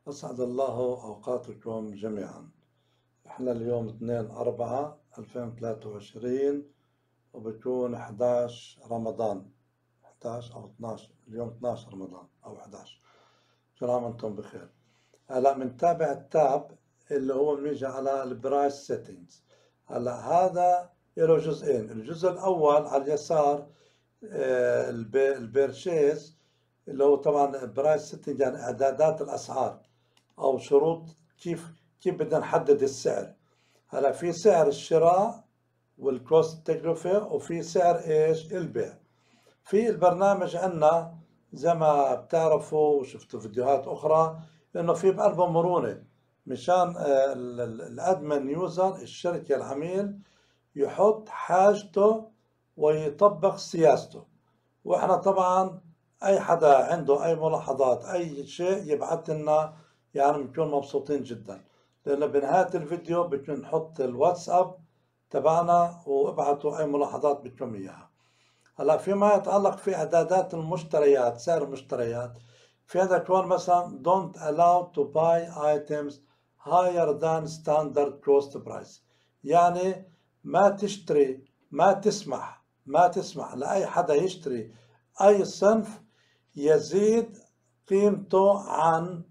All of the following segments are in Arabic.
أسعد الله أوقاتكم جميعا. احنا اليوم 2/4/2023 وبكون 11 رمضان، 11 أو 12، اليوم 12 رمضان أو 11. كل عام وانتم بخير. هلا بنتابع التاب اللي هو بنيجي على البرايس سيتنجز. هلا هذا له جزئين، الجزء الأول على اليسار البيرشيز اللي هو طبعا برايس سيتنج، يعني إعدادات الأسعار او شروط كيف بدنا نحدد السعر. هلا في سعر الشراء والكوست التكلفة، وفي سعر ايش البيع. في البرنامج عندنا زي ما بتعرفوا وشفتوا فيديوهات اخرى انه في بقلبه مرونة مشان الادمن يوزر الشركة العميل يحط حاجته ويطبق سياسته. واحنا طبعا اي حدا عنده اي ملاحظات اي شيء يبعث لنا، يعني بنكون مبسوطين جدا، لانه بنهاية الفيديو بدنا نحط الواتساب تبعنا وابعتوا اي ملاحظات بدكم اياها. هلا فيما يتعلق في اعدادات المشتريات، سعر المشتريات، في عندك هون مثلا don't allow to buy items higher than standard cost price، يعني ما تشتري، ما تسمح لأي حدا يشتري أي صنف يزيد قيمته عن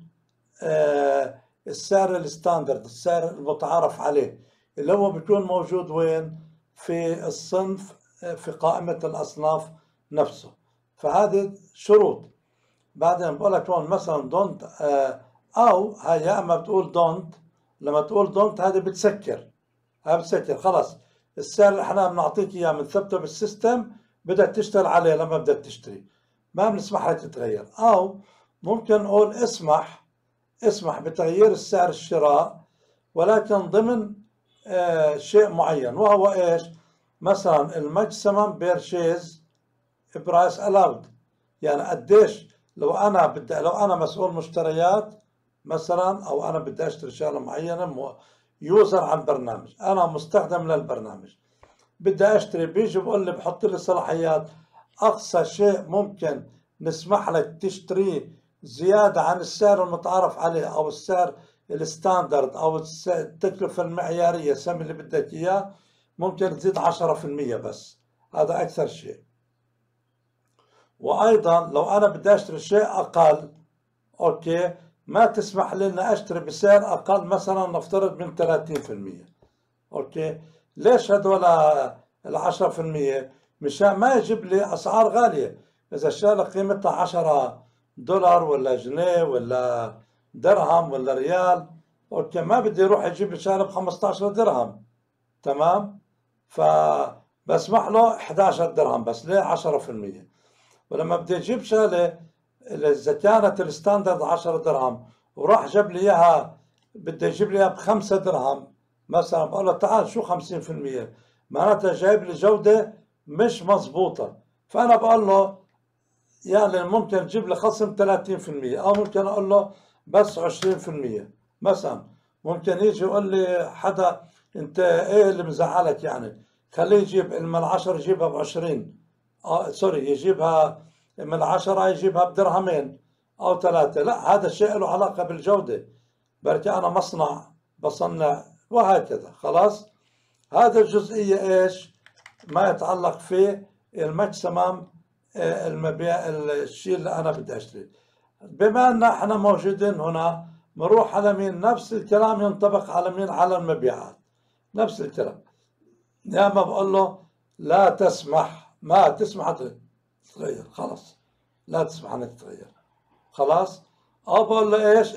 السعر الستاندرد، السعر المتعارف عليه، اللي هو بيكون موجود وين؟ في الصنف، في قائمة الأصناف نفسه. فهذه شروط. بعدين بقول لك هون مثلا دونت، أو هاي يا أما بتقول دونت، لما تقول دونت هذه بتسكر، هاي بتسكر خلص السعر اللي احنا بنعطيك إياه بنثبته بالسيستم، بدك تشتغل عليه لما بدك تشتري، ما بنسمح لك تتغير. أو ممكن نقول اسمح بتغيير السعر الشراء، ولكن ضمن شيء معين، وهو ايش؟ مثلا الماكسيمم بيرشيز برايس الاود، يعني قديش لو انا مسؤول مشتريات مثلا، او انا بدي اشتري شغله معينه، يوزر على البرنامج، انا مستخدم للبرنامج بدي اشتري، بيجي بقول لي بحط لي صلاحيات اقصى شيء ممكن نسمح لك تشتريه زيادة عن السعر المتعارف عليه أو السعر الستاندرد أو التكلفة المعيارية، سمي اللي بدك إياه، ممكن تزيد 10% بس، هذا أكثر شيء. وأيضا لو أنا بدي أشتري شيء أقل، أوكي، ما تسمح لي إني أشتري بسعر أقل، مثلا نفترض من 30%. أوكي، ليش هدول 10%؟ مشان ما يجيب لي أسعار غالية. إذا الشغلة قيمتها 10 دولار ولا جنيه ولا درهم ولا ريال، أوكي، ما بدي يروح يجيب لي شغلة ب 15 درهم، تمام؟ فبسمح له 11 درهم بس، ليه؟ 10%. ولما بدي أجيب شغلة إذا كانت الستاندرد 10 درهم وراح جاب لي إياها، بدي يجيب لي إياها ب5 درهم مثلا، بقول له تعال شو 50%؟ معناتها جايب لي جودة مش مضبوطة. فأنا بقول له يعني ممكن تجيب لي خصم 30%، أو ممكن أقول له بس 20% مثلا. ممكن يجي يقول لي حدا أنت إيه اللي مزعلك؟ يعني خليه يجيب من 10 يجيبها ب20، سوري، يجيبها من 10 يجيبها بدرهمين أو 3. لا، هذا الشيء له علاقة بالجودة، بركي أنا مصنع بصنع وهكذا. خلاص، هذا الجزئية إيش ما يتعلق في الماكسيمم المبيع، الشيء اللي أنا بدي أشتري. بما أن احنا موجودين هنا، بنروح على مين؟ نفس الكلام ينطبق على مين؟ على المبيعات، نفس الكلام. يا ما بقول له لا تسمح، ما تسمح تغير، خلاص لا تسمح انك تغير، خلاص. او بقول له ايش؟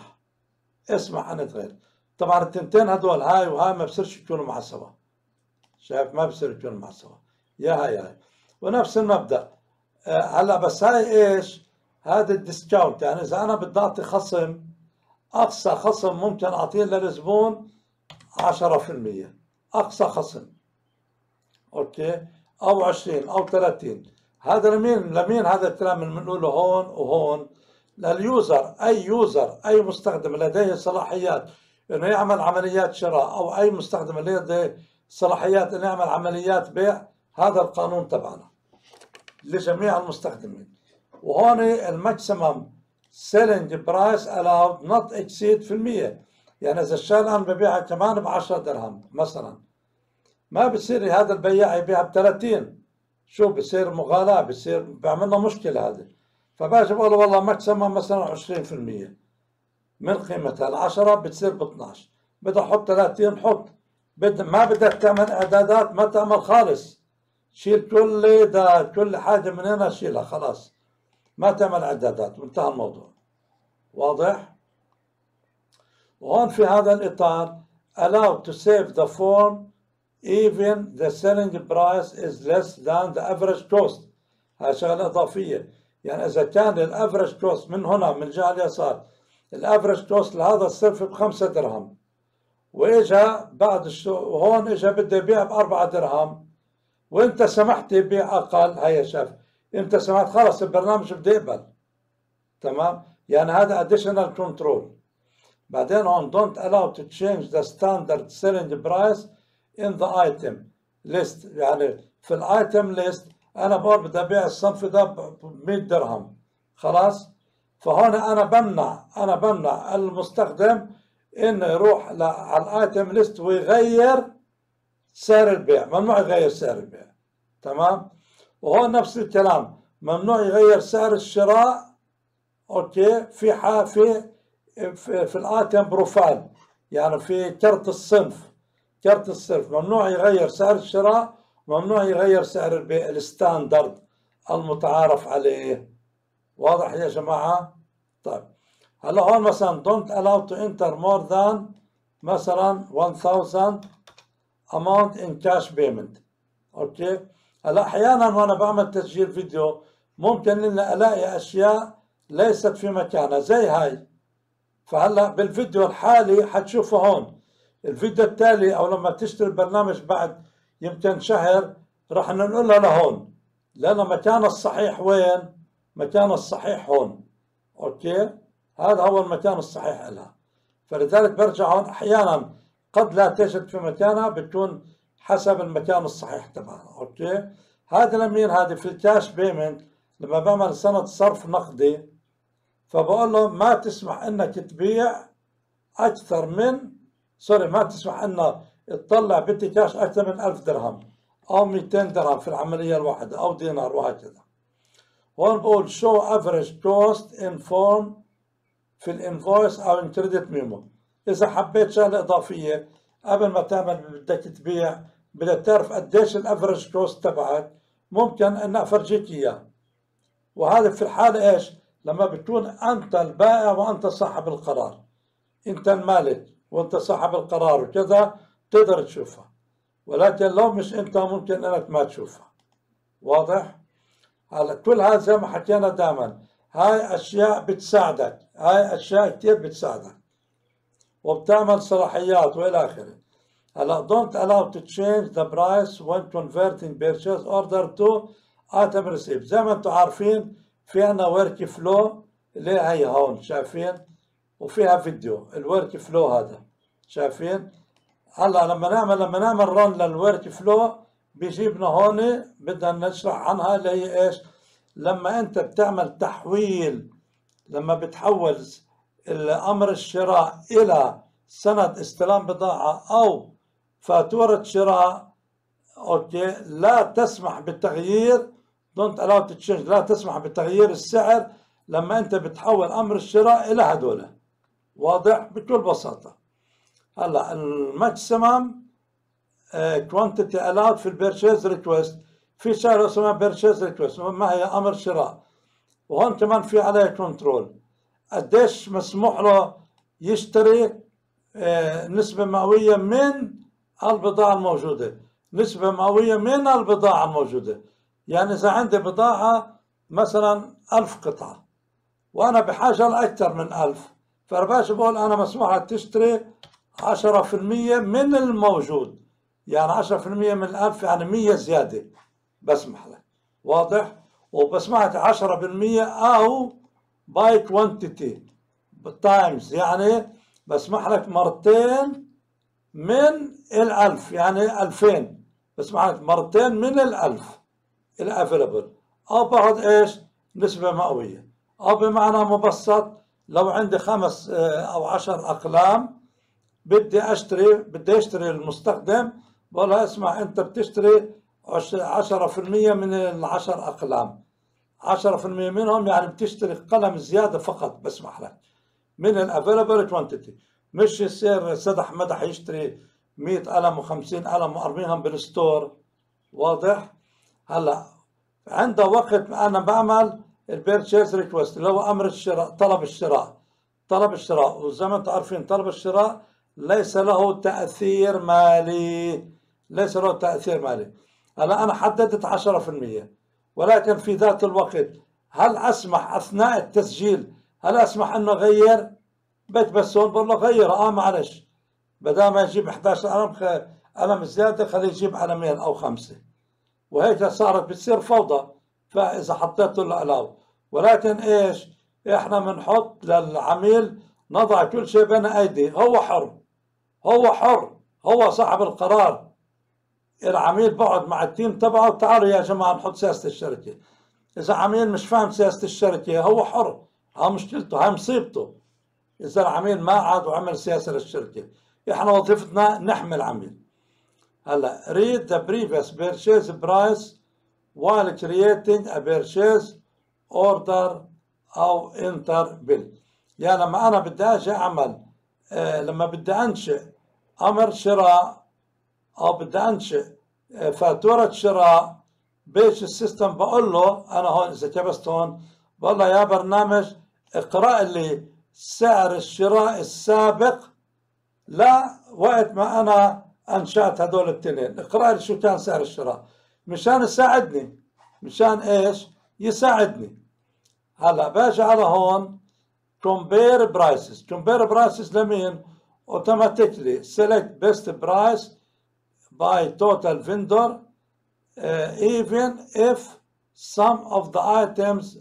اسمح انك تغير. طبعا التنتين هدول، هاي وهاي، ما بصيرش يكونوا مع سوا، شايف؟ ما بصير يكونوا مع سوا، يا هاي ونفس المبدأ. هلا بس هاي ايش؟ هذا الديسكاونت، يعني اذا انا بدي اعطي خصم، اقصى خصم ممكن اعطيه للزبون 10%، اقصى خصم، اوكي، او 20 او 30. هذا لمين هذا الكلام اللي بنقوله هون وهون؟ لليوزر. اي يوزر، اي مستخدم لديه صلاحيات انه يعمل عمليات شراء، او اي مستخدم لديه صلاحيات انه يعمل عمليات بيع، هذا القانون تبعنا لجميع المستخدمين. وهون الماكسيمم selling price allowed not exceed في المية. يعني إذا الشاة الآن ببيعها كمان ب10 درهم مثلا، ما بصير هذا البياع يبيعها ب30، شو بصير مغالاة، بصير بيعملنا مشكلة هذا. فباجي بقول له والله ماكسيمم مثلا 20% من قيمتها، العشرة بتصير ب12، بدي أحط 30 حط، ما بدك تعمل إعدادات، ما تعمل خالص، شيل كل حاجة من هنا شيلها خلاص، ما تعمل إعدادات، وانتهى الموضوع. واضح؟ وهون في هذا الإطار allowed to save the form even the selling price is less than the average cost. هاي شغلة إضافية. يعني إذا كان الافرج كوست من هنا من الجهة اليسار الافرج كوست لهذا الصرف ب5 درهم، واجا بعد وهون اجا بده يبيع ب4 درهم، وانت سمحت يبيع اقل، هيا شاف انت سمحت خلص البرنامج بده يقبل. تمام؟ يعني هذا additional control. بعدين هون don't allow to change the standard selling price in the item list. يعني في الايتم ليست انا بقول بدي ابيع الصنف ده ب 100 درهم خلاص، فهون انا بمنع المستخدم انه يروح على الايتم ليست ويغير سعر البيع، ممنوع يغير سعر البيع. تمام؟ وهون نفس الكلام، ممنوع يغير سعر الشراء. اوكي، في الايتم بروفايل، يعني في كرت الصنف ممنوع يغير سعر الشراء، ممنوع يغير سعر البيع الستاندرد المتعارف عليه. واضح يا جماعة؟ طيب هلا هون مثلا don't allow to enter more than مثلا 1000 amount in cash payment. اوكي، هلا احيانا وانا بعمل تسجيل فيديو ممكن اني الاقي اشياء ليست في مكانها زي هاي، فهلا بالفيديو الحالي حتشوفه هون. الفيديو التالي او لما تشتري البرنامج بعد يمكن شهر راح ننقلها لهون، لأن مكان الصحيح وين؟ مكان الصحيح هون. اوكي، هذا هو المكان الصحيح لها، فلذلك برجع هون. احيانا قد لا تجد في مكانها، بتكون حسب المكان الصحيح تبعها. اوكي، هذا لمين؟ هذه في الكاش بيمنت، لما بعمل سند صرف نقدي فبقول له ما تسمح انك تبيع اكثر من ما تسمح انه تطلع بتي كاش اكثر من 1000 درهم او 200 درهم في العمليه الواحده او دينار وهكذا. هون بقول show average cost in form في الانفويس او الكريدت ميمو. اذا حبيت شغله اضافيه قبل ما تعمل بدك تبيع، بدك تعرف قديش الافرج كوست تبعك، ممكن ان افرجيك اياه. وهذا في الحاله ايش؟ لما بتكون انت البائع وانت صاحب القرار، انت المالك وانت صاحب القرار وكذا تقدر تشوفها، ولكن لو مش انت ممكن انك ما تشوفها. واضح؟ هلا كل هذا زي ما حكينا دائما، هاي اشياء بتساعدك، هاي اشياء كثير بتساعدك وبتعمل صلاحيات والى اخره. هلا don't allow to change the price when converting purchase order to item receipt. زي ما انتم عارفين في عندنا ورك فلو اللي هي هون شايفين، وفيها فيديو الورك فلو هذا شايفين. هلا لما نعمل رن للورك فلو بيجيبنا هون، بدنا نشرح عنها اللي هي ايش؟ لما انت بتعمل تحويل، لما بتحول الامر الشراء الى سند استلام بضاعة او فاتورة شراء، اوكي، لا تسمح بالتغيير، don't allow to change، لا تسمح بتغيير السعر لما انت بتحول امر الشراء الى هدول. واضح؟ بكل بساطة. هلا الماكسيمم كوانتيتي allowed في البيرشيز ريكويست، في شغله اسمها بيرشيز ريكويست، ما هي امر شراء، وهون كمان في عليه كنترول، قديش مسموح له يشتري نسبة مئوية من البضاعة الموجودة، نسبة مئوية من البضاعة الموجودة. يعني إذا عندي بضاعة مثلا 1000 قطعة وأنا بحاجة لأكثر من 1000، فأنا بقول أنا مسموح لك تشتري 10% من الموجود، يعني 10% من 1000 يعني 100 زيادة بسمح لك. واضح؟ وبسمح لك 10% أو باي كوانتيتي تايمز، يعني بسمح لك مرتين من 1000، يعني 2000 بسمح لك مرتين من 1000 الافيلبل، او باخذ ايش؟ نسبة مئوية. أو بمعنى مبسط لو عندي 5 أو 10 أقلام بدي أشتري المستخدم، بقول له اسمع أنت بتشتري 10% من ال10 أقلام، 10% منهم يعني بتشتري قلم زيادة فقط، بسمح لك من الافيلابل كوانتيتي، مش يصير سدح مدح يشتري 100 قلم و50 قلم وارميهم بالستور. واضح؟ هلا عند وقت انا بعمل البيرتشيز ريكوست اللي هو امر الشراء، طلب الشراء، وزي ما انتم عارفين طلب الشراء ليس له تاثير مالي، ليس له تاثير مالي. هلا انا حددت 10%، ولكن في ذات الوقت هل اسمح اثناء التسجيل هل اسمح انه اغير؟ بيت بس هون بقول له غير معلش، بدل ما يجيب 11 قلم زياده خليه يجيب قلمين او 5، وهيك صارت بتصير فوضى. فاذا حطيت له الاو، ولكن ايش؟ احنا بنحط للعميل نضع كل شيء بين ايديه، هو حر، هو صاحب القرار. العميل بقعد مع التيم تبعه، تعالوا يا جماعه نحط سياسه الشركه. اذا عميل مش فاهم سياسه الشركه هو حر، ها مشكلته، هاي مصيبته. إذا العميل ما عاد وعمل سياسة للشركة، إحنا وظيفتنا نحمي العميل. هلا read the previous purchase price while creating a purchase order أو enter bill. يعني لما أنا بدي أجي أعمل لما بدي أنشئ أمر شراء أو بدي أنشئ فاتورة شراء، بيش السيستم بقول له أنا هون إذا كبست هون بقول له يا برنامج اقرأ لي سعر الشراء السابق لا وقت ما أنا أنشأت هدول التنين، اقرأ لي شو كان سعر الشراء مشان يساعدني. مشان إيش؟ يساعدني. هلا باجي على هون compare prices لمين؟ automatically select best price by total vendor even if some of the items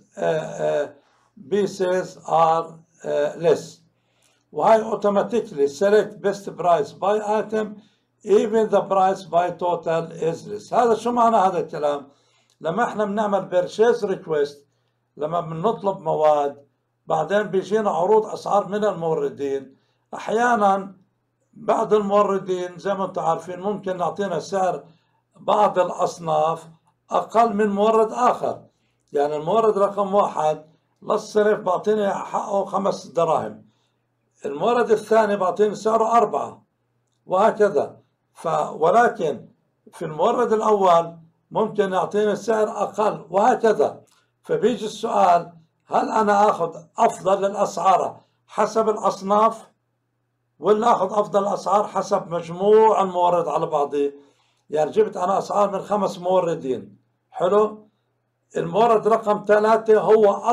pieces are less. وهي automatically select best price by item even the price by total is less. هذا شو معنى هذا الكلام؟ لما احنا بنعمل purchase request، لما بنطلب مواد بعدين بيجينا عروض اسعار من الموردين، احيانا بعض الموردين زي ما انتم عارفين ممكن نعطينا سعر بعض الاصناف اقل من مورد اخر. يعني المورد رقم 1 للصرف بعطيني حقه 5 دراهم، المورد الثاني بعطيني سعره 4، وهكذا. ولكن في المورد الأول ممكن يعطيني سعر أقل، وهكذا. فبيجي السؤال هل أنا أخذ أفضل الأسعار حسب الأصناف، ولا أخذ أفضل الأسعار حسب مجموع المورد على بعضه؟ يعني جبت أنا أسعار من 5 موردين، حلو، المورد رقم 3 هو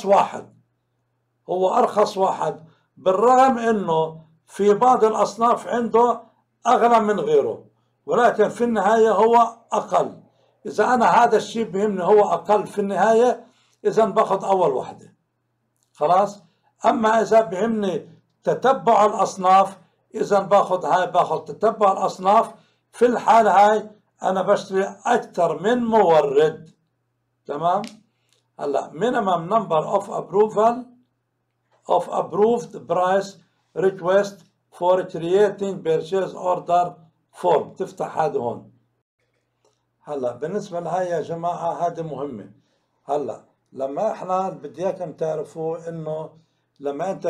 أرخص واحد، بالرغم أنه في بعض الأصناف عنده أغلى من غيره، ولكن في النهاية هو أقل. إذا أنا هذا الشيء بيهمني هو أقل في النهاية، إذا باخذ أول وحدة خلاص. أما إذا بيهمني تتبع الأصناف، إذا باخذ تتبع الأصناف. في الحالة هاي أنا بشتري أكثر من مورد. تمام. هلا minimum number of approved price request for creating purchase order form. تفتح هذا هون. هلا بالنسبة لهاي يا جماعة هذه مهمة. هلا لما احنا بدي اياكم تعرفوا انه لما انت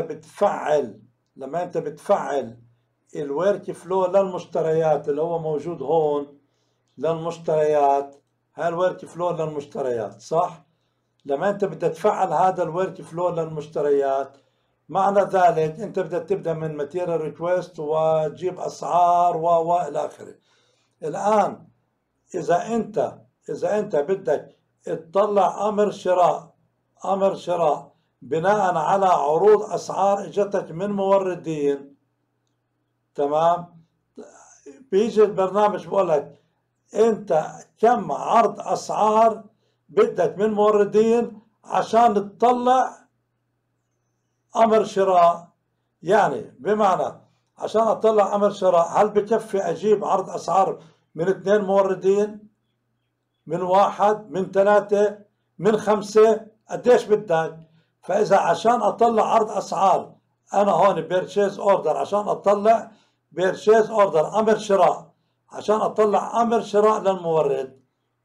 بتفعل الورك فلو للمشتريات اللي هو موجود هون للمشتريات، هاي الورك فلو للمشتريات صح؟ لما انت بدك تفعل هذا الورك فلو للمشتريات، معنى ذلك انت بدك تبدا من ماتيريال ريكويست وتجيب اسعار الى اخره. الان اذا انت بدك تطلع امر شراء بناء على عروض اسعار اجتك من موردين، تمام، بيجي البرنامج بقول لك انت كم عرض اسعار بدك من موردين عشان تطلع امر شراء. يعني بمعنى عشان اطلع امر شراء هل بكفي اجيب عرض اسعار من 2 موردين، من 1، من 3، من 5؟ قديش بدك؟ فاذا عشان اطلع عرض اسعار انا هون بيرشيز اوردر، عشان اطلع بيرشيز اوردر امر شراء، عشان اطلع امر شراء للمورد،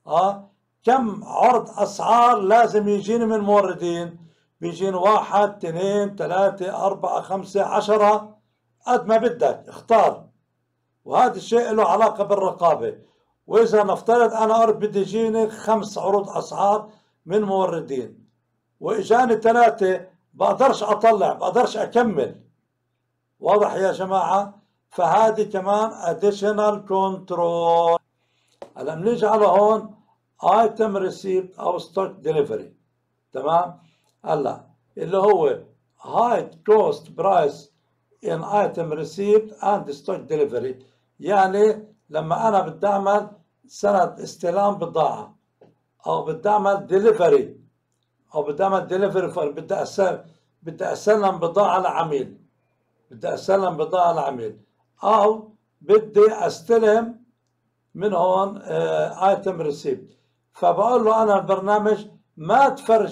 كم عرض اسعار لازم يجيني من الموردين؟ بيجيني 1 2 3 4 5 10 قد ما بدك اختار. وهذا الشيء له علاقة بالرقابة. وإذا نفترض أنا بدي يجيني 5 عروض أسعار من موردين وإجاني 3، بقدرش أطلع، بقدرش أكمل. واضح يا جماعة؟ فهذه كمان additional control. هلا بنيجي على هون item received أو stock delivery. تمام؟ هلا اللي هو high cost price in item received and stock delivery. يعني لما أنا بدي أعمل سند استلام بضاعة أو بدي أعمل ديليفري أو بدي أعمل ديليفري، بدي أسلم بضاعة لعميل، بدي أسلم بضاعة لعميل، أو بدي أستلم من هون ايتم ريسيبت. فبقول له أنا البرنامج ما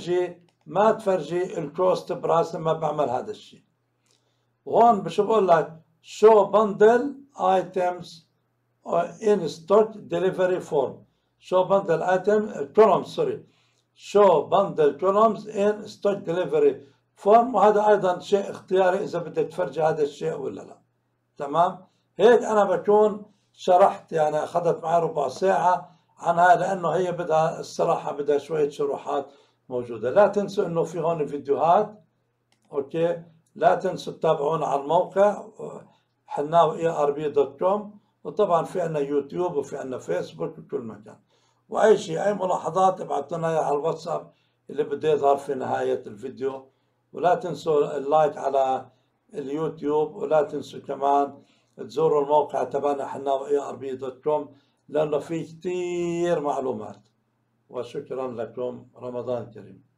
تفرجي الكوست برايس لما بعمل هذا الشيء. وهون بشو بقول لك شو بندل ايتمز in stock delivery form. show bundle item columns show bundle columns in stock delivery form. وهذا ايضا شيء اختياري اذا بدك تفرجي هذا الشيء ولا لا. تمام؟ هيك انا بكون شرحت، يعني اخذت معي ربع ساعة عنها لانه هي بدها الصراحة بدها شوية شروحات موجودة. لا تنسوا انه في هون فيديوهات. اوكي، لا تنسوا تتابعونا على الموقع حناوي.erb.com، وطبعا في عنا يوتيوب وفي عنا فيسبوك وكل مكان. واي شيء اي ملاحظات ابعثوا لنا اياها على الواتساب اللي بده يظهر في نهاية الفيديو. ولا تنسوا اللايك على اليوتيوب، ولا تنسوا كمان تزوروا الموقع تبعنا حناوي.erb.com لانه في كثير معلومات. وشكرا لكم، رمضان كريم.